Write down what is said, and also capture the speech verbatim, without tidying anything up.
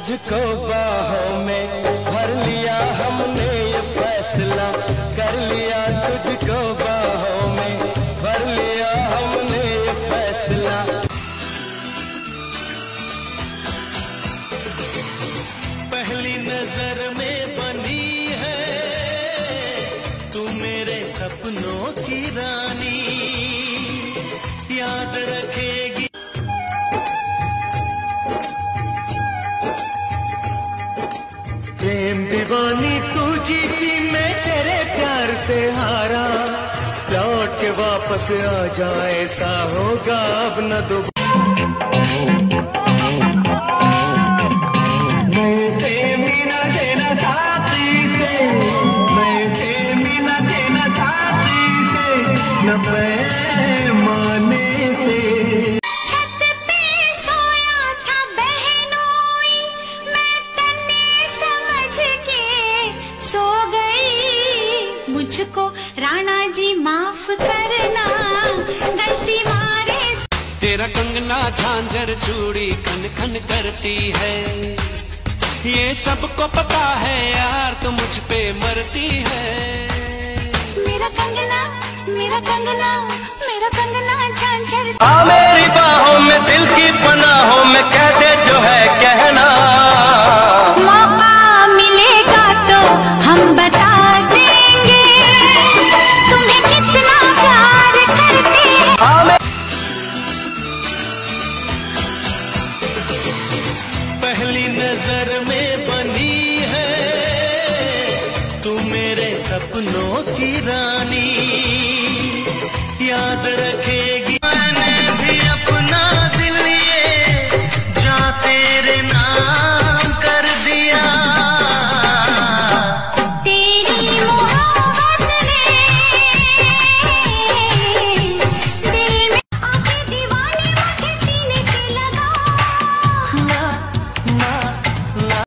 तुझको बाहों में भर लिया हमने ये फैसला कर लिया, तुझको बाहों में भर लिया हमने ये फैसला। पहली नजर में बनी है तू मेरे सपनों की रानी, याद रखेगी। प्रेम दीवानी तू जीती, मैं तेरे प्यार से हारा, लौट के वापस आ जाए ऐसा होगा अब न दोबारा। मैं से मिला देना साथी से, मैं से मिला देना साथी से, न पैमाने से। मुझको राणा जी माफ करना, गलती मारे। तेरा कंगना झांझर चूड़ी खन खन करती है, ये सबको पता है यार तू मुझ पे मरती है। मेरा कंगना मेरा कंगना मेरा कंगना झांझर। आ मेरी बाहों में दिल की पनाहों में कह दे जो है कहना, मौका मिलेगा तो हम बता देंगे तुम्हें कितना प्यार करते हैं। पहली नजर में बनी है तू मेरे सपनों की रानी, याद रखे